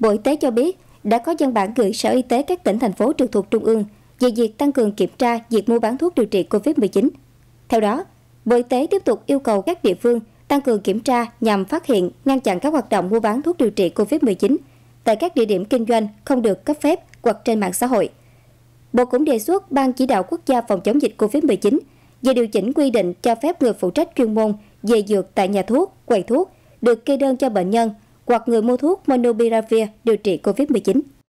Bộ Y tế cho biết đã có văn bản gửi Sở Y tế các tỉnh, thành phố trực thuộc Trung ương về việc tăng cường kiểm tra việc mua bán thuốc điều trị COVID-19. Theo đó, Bộ Y tế tiếp tục yêu cầu các địa phương tăng cường kiểm tra nhằm phát hiện, ngăn chặn các hoạt động mua bán thuốc điều trị COVID-19 tại các địa điểm kinh doanh không được cấp phép hoặc trên mạng xã hội. Bộ cũng đề xuất Ban Chỉ đạo Quốc gia phòng chống dịch COVID-19 về điều chỉnh quy định cho phép người phụ trách chuyên môn về dược tại nhà thuốc, quầy thuốc được kê đơn cho bệnh nhân hoặc người mua thuốc Monopiravir điều trị COVID-19.